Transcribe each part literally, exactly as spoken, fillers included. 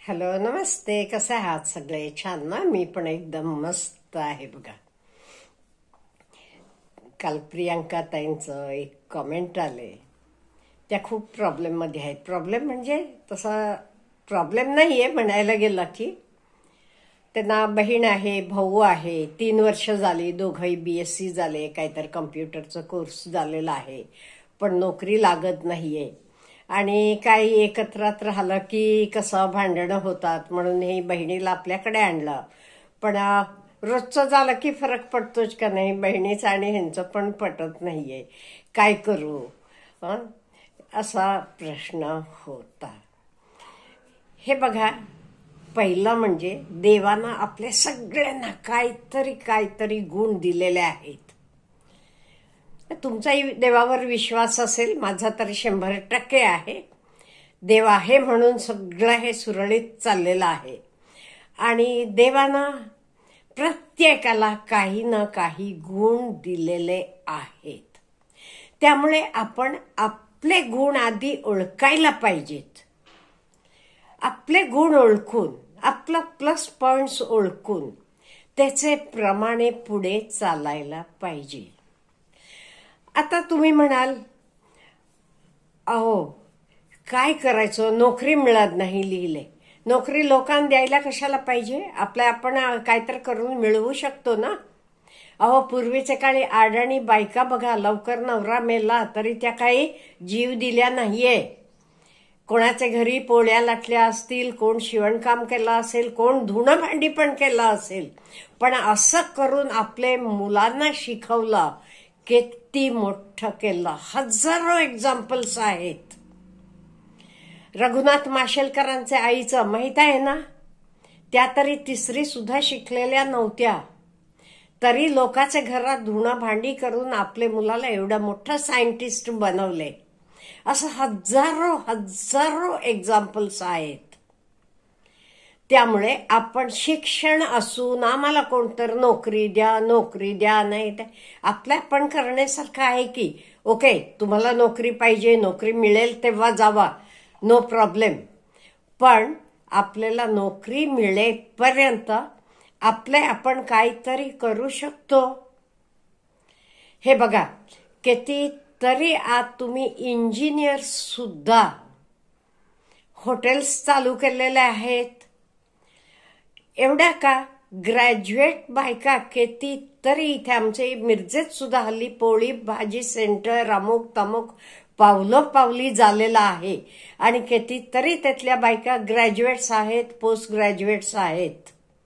Hello, नमस्ते. कसे आहात सगळे? छान ना? मी पण एकदम मस्त आहे बघा. काल प्रियांका ताईंचं एक कमेंट आले, त्या खूप प्रॉब्लेम मध्ये आहेत. प्रॉब्लेम म्हणजे तसा प्रॉब्लेम नाहीये म्हणायला गेला की त्यांना बहीण आहे, भाऊ आहे, तीन वर्ष झाली, दोघंही बी एस सी झाले, काहीतरी कम्प्युटरचा कोर्स झालेला आहे, पण नोकरी लागत नाहीये. आणि काही एकत्रात राहिलं की कसं भांडणं होतात, म्हणून हे बहिणीला आपल्याकडे आणलं. पण अ, रोजचं झालं की फरक पडतोच का नाही? बहिणीचं आणि ह्यांचं पण पटत नाहीये. काय करू? हं? असा प्रश्न होता. हे बघा, पहिलं म्हणजे देवानं आपल्या सगळ्यांना काहीतरी काहीतरी गुण दिलेले आहेत. तुमचाही देवावर विश्वास असेल, माझा तर शंभर टक्के आहे. देव आहे म्हणून सगळं हे सुरळीत चाललेलं आहे. आणि देवानं प्रत्येकाला काही ना काही गुण दिलेले आहेत. त्यामुळे आपण आपले गुण आधी ओळखायला पाहिजेत. आपले गुण ओळखून, आपला प्लस पॉइंट्स ओळखून त्याचे प्रमाणे पुढे चालायला पाहिजे. आता तुम्ही म्हणाल, अहो काय करायचं, नोकरी मिळत नाही, लिहिले. नोकरी लोकांना द्यायला कशाला पाहिजे? आपल्या आपण काहीतरी करून मिळवू शकतो ना. अहो पूर्वीच्या काळी आडाणी बायका बघा, लवकर नवरा मेला तरी त्या काही जीव दिल्या नाहीये. कोणाच्या घरी पोळ्या लाटल्या असतील, कोण शिवणकाम केलं असेल, कोण धुणं भांडी पण केलं असेल, पण असं करून आपले मुलांना शिकवलं, किती मोठं केलं. हजारो एक्झाम्पल्स आहेत. रघुनाथ माशेलकरांच्या आईचं माहित आहे ना? त्या तरी तिसरी सुद्धा शिकलेल्या नव्हत्या, तरी लोकांच्या घरात धुणं भांडी करून आपले मुलाला एवढं मोठं सायंटिस्ट बनवले. असं हजारो हजारो एक्झाम्पल्स आहेत. त्यामुळे आपण शिक्षण असून आम्हाला कोणतर नोकरी द्या, नोकरी द्या, नाही द्या, आपल्या पण करण्यासारखं आहे की. ओके, तुम्हाला नोकरी पाहिजे, नोकरी मिळेल तेव्हा जावा, नो प्रॉब्लेम. पण आपल्याला नोकरी मिळेपर्यंत आपले आपण काहीतरी करू शकतो. हे बघा, किती तरी आज तुम्ही इंजिनियर सुद्धा हॉटेल्स चालू केलेले आहेत. एवढ्या का? ग्रॅज्युएट बायका किती तरी इथे आमचे मिरजेत सुद्धा हल्ली पोळी भाजी सेंटर अमुक तमुक पावलं पावली झालेलं आहे. आणि किती तरी त्यातल्या बायका ग्रॅज्युएट्स आहेत, पोस्ट ग्रॅज्युएट्स आहेत.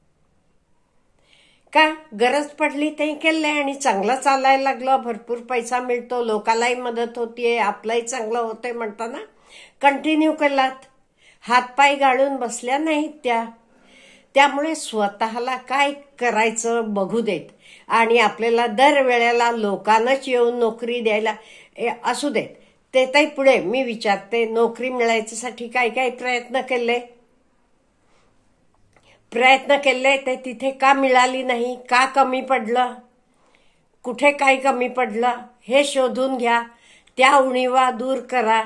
का? गरज पडली ते केलंय आणि चांगलं चालायला लागलं, भरपूर पैसा मिळतो, लोकांनाही मदत होतीये, आपलंही चांगलं होतंय म्हणताना कंटिन्यू केलात. हातपाय गाळून बसल्या नाहीत त्या. त्यामुळे स्वतःला काय करायचं बघू देत. आणि आपल्याला दरवेळेला लोकांनाच येऊन नोकरी द्यायला असू देत. ते ताई पुढे मी विचारते, नोकरी मिळायच्यासाठी काय काय प्रयत्न केले? प्रयत्न केले ते तिथे का मिळाली नाही? का कमी पडलं? कुठे काय कमी पडलं हे शोधून घ्या. त्या उणीवा दूर करा.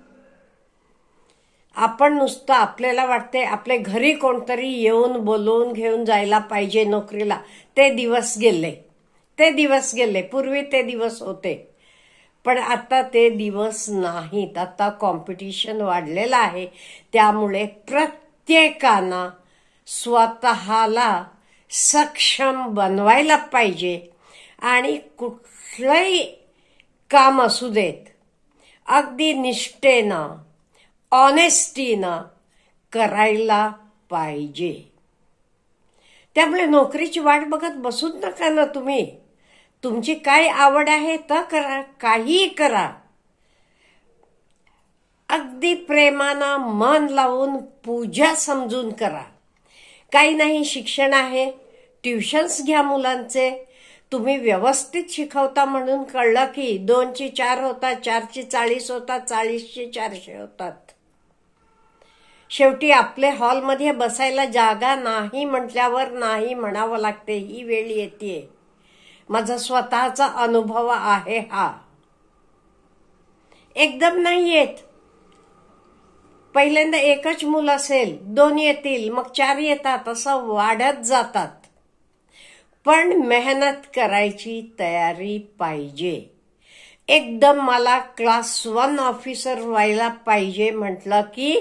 आपण नुसतं आपल्याला वाटते आपले घरी कोणतरी येऊन बोलवून घेऊन जायला पाहिजे नोकरीला. ते दिवस गेले, ते दिवस गेले. पूर्वी ते दिवस होते, पण आता ते दिवस नाहीत. आता कॉम्पिटिशन वाढलेलं आहे. त्यामुळे प्रत्येकानं स्वतःला सक्षम बनवायला पाहिजे. आणि कुठलंही काम असू देत, अगदी निष्ठेनं, ऑनेस्टीनं करायला पाहिजे. त्यामुळे नोकरीची वाट बघत बसूच नका ना तुम्ही. तुमची काय आवड आहे तर करा, काहीही करा. अगदी प्रेमानं मन लावून पूजा समजून करा. काही नाही, शिक्षण आहे, ट्युशन्स घ्या मुलांचे. तुम्ही व्यवस्थित शिकवता म्हणून कळलं की दोनची चार होतात, चारची चाळीस होतात, चाळीसची चारशे होतात. शेवटी आपले हॉलमध्ये बसायला जागा नाही म्हटल्यावर नाही म्हणावं लागते. ही वेळ येते. माझा स्वतःचा अनुभव आहे हा. एकदम नाही येत. पहिल्यांदा एकच मूल असेल, दोन येतील, मग चार येतात, असं वाढत जातात. पण मेहनत करायची तयारी पाहिजे. एकदम मला क्लास वन ऑफिसर व्हायला पाहिजे म्हटलं की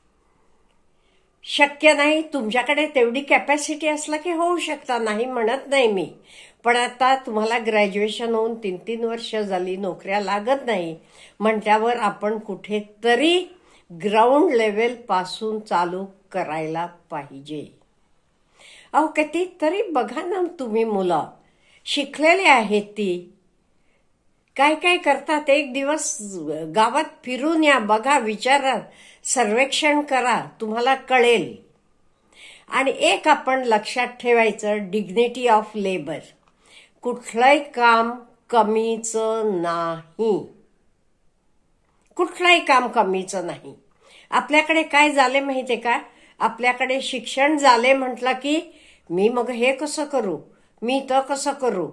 शक्य नाही. तुमच्याकडे तेवढी कॅपॅसिटी असला की होऊ शकता, नाही म्हणत नाही मी. पण आता तुम्हाला ग्रॅज्युएशन होऊन तीन तीन वर्ष झाली, नोकऱ्या लागत नाही म्हटल्यावर आपण कुठेतरी ग्राउंड लेवल पासून चालू करायला पाहिजे. अहो कितीतरी बघा ना, तुम्ही मुलं शिकलेले आहेत, ती काय काय करतात. एक दिवस गावात फिरून या, बघा, विचारा, सर्वेक्षण करा, तुम्हाला कळेल. आणि एक आपण लक्षात ठेवायचं, डिग्निटी ऑफ लेबर. कुठलंही काम कमीचं नाही, कुठलंही काम कमीचं नाही. आपल्याकडे काय झाले माहितीये का, आपल्याकडे शिक्षण झाले म्हटलं की मी मग हे कसं करू, मी तर कसं करू,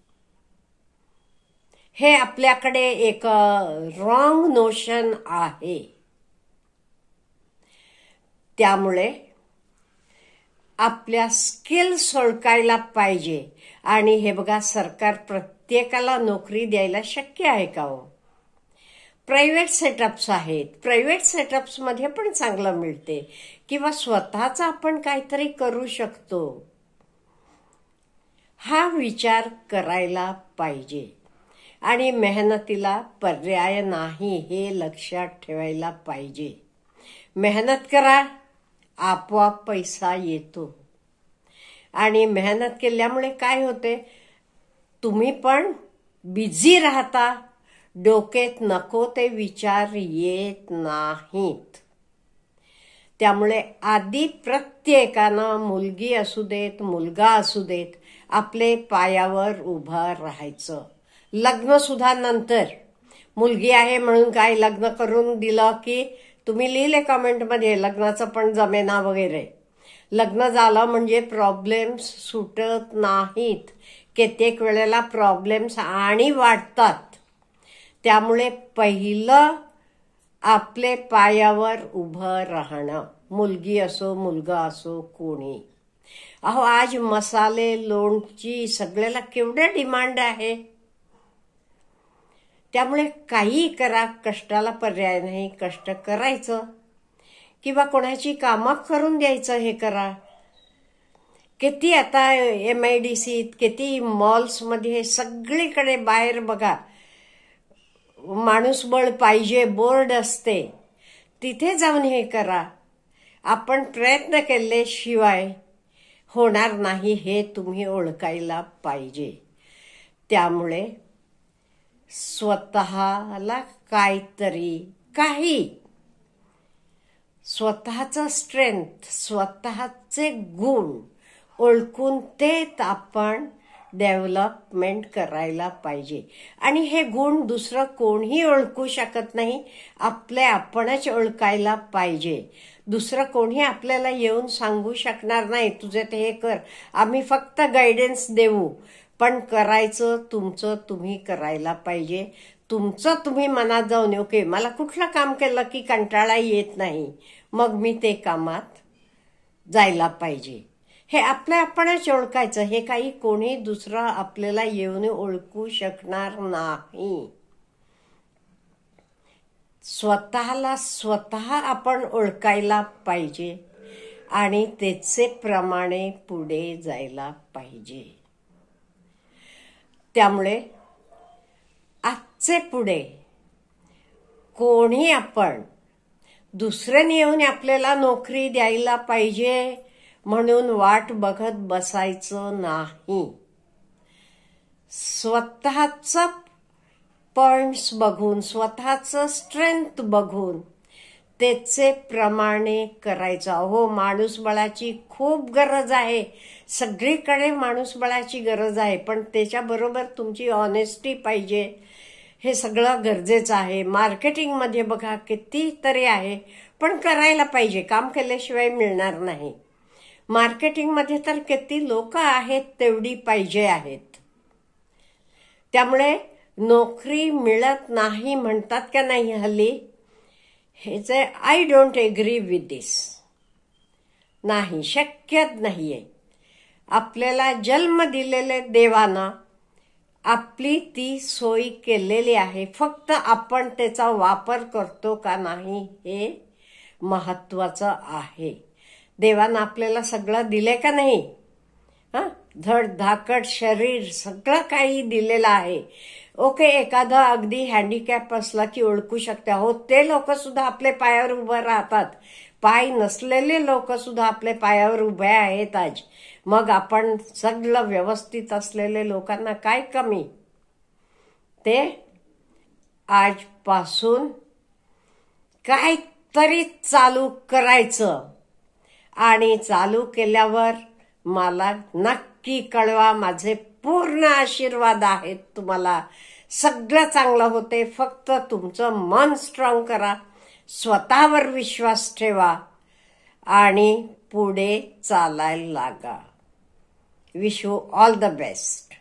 हे आपल्याकडे एक रॉंग नोशन आहे. त्यामुळे आपल्या स्किल्स ओळखायला पाहिजे. आणि हे बघा, सरकार प्रत्येकाला नोकरी द्यायला शक्य आहे का हो? प्रायव्हेट सेटअप्स आहेत, प्रायव्हेट सेटअप्स मध्ये पण चांगलं मिळते, किंवा स्वतःच आपण काहीतरी करू शकतो. हा विचार करायला पाहिजे. आणि मेहनतीला पर्याय नाही हे लक्षात ठेवायला पाहिजे. मेहनत करा, आपोआप पैसा येतो. आणि मेहनत केल्यामुळे काय होते, तुम्ही पण बिझी राहता, डोक्यात नको ते विचार येत नाहीत. त्यामुळे आधी प्रत्येकानं, मुलगी असू देत, मुलगा असू देत, आपले पायावर उभं राहायचं. लग्न सुद्धा नंतर. मुलगी आहे म्हणून काय लग्न करून दिलं की, तुम्ही लिहिले कमेंटमध्ये लग्नाचं पण जमेना वगैरे. लग्न झालं म्हणजे प्रॉब्लेम्स सुटत नाहीत, कित्येक वेळेला प्रॉब्लेम्स आणि वाढतात. त्यामुळे पहिलं आपले पायावर उभं राहणं, मुलगी असो मुलगा असो कोणी. अहो आज मसाले, लोणची सगळ्याला केवढं डिमांड आहे. त्यामुळे काही करा, कष्टाला पर्याय नाही, कष्ट करायचं. किंवा कोणाची कामं करून द्यायचं, हे करा. किती आता एम आय डी सीत, किती मॉल्समध्ये, सगळीकडे बाहेर बघा, माणूसबळ पाहिजे बोर्ड असते, तिथे जाऊन हे करा. आपण प्रयत्न केल्याशिवाय होणार नाही हे तुम्ही ओळखायला पाहिजे. त्यामुळे स्वतःला काहीतरी, काही स्वतःचं स्ट्रेंथ, स्वतःचे गुण ओळखून ते आपण डेव्हलपमेंट करायला पाहिजे. आणि हे गुण दुसरं कोणीही ओळखू शकत नाही, आपले आपणच ओळखायला पाहिजे. दुसरं कोणी आपल्याला येऊन सांगू शकणार नाही, तुझे ते हे कर, आम्ही फक्त गायडन्स देऊ. पण करायचं तुमचं तुम्ही करायला पाहिजे. तुमचं तुम्ही मनात जाऊन, ओके मला कुठलं काम केलं की कंटाळा येत नाही, मग मी ते कामात जायला पाहिजे. हे आपल्या आपणच ओळखायचं. हे काही कोणी दुसरं आपल्याला येऊन ओळखू शकणार नाही. स्वतःला स्वतः आपण ओळखायला पाहिजे आणि त्याचे प्रमाणे पुढे जायला पाहिजे. त्यामुळे आजचे पुढे कोणी आपण दुसऱ्याने येऊन आपल्याला नोकरी द्यायला पाहिजे म्हणून वाट बघत बसायचं नाही. स्वतःचं पॉइंट्स बघून, स्वतःचं स्ट्रेंथ बघून त्याचे प्रमाणे करायचं. हो, माणूसबळाची खूप गरज आहे, सगळीकडे माणूसबळाची गरज आहे, पण त्याच्याबरोबर तुमची ऑनेस्टी पाहिजे. हे सगळं गरजेचं आहे. मार्केटिंगमध्ये बघा कितीतरी आहे, पण करायला पाहिजे. काम केल्याशिवाय मिळणार नाही. मार्केटिंगमध्ये तर किती लोक आहेत तेवढी पाहिजे आहेत. त्यामुळे नोकरी मिळत नाही म्हणतात का नाही हल्ली, हे जे I don't agree with this, नाही, शक्यच नाहीये. आपल्याला जन्म दिलेले देवानं आपली ती सोय केलेली आहे, फक्त आपण त्याचा वापर करतो का नाही हे महत्वाचं आहे. देवानं आपल्याला सगळं दिले का नाही? हा, धड धाकट शरीर सगळं काही दिलेलं आहे. ओके, एखादा अगदी हँडिकॅप असला की ओळखू शकते, हो ते लोक सुद्धा आपले पायावर उभं राहतात. पाय नसलेले लोक सुद्धा आपले पायावर उभे आहेत आज. मग आपण सगळं व्यवस्थित असलेले लोकांना काय कमी? ते आजपासून काहीतरी चालू करायचं आणि चालू केल्यावर मला नक्की कळवा. माझे पूर्ण आशीर्वाद आहेत तुम्हाला. सगळं चांगलं होते. फक्त तुमचं मन स्ट्रॉंग करा, स्वतःवर विश्वास ठेवा आणि पुढे चालायला लागा. Wish you all the best.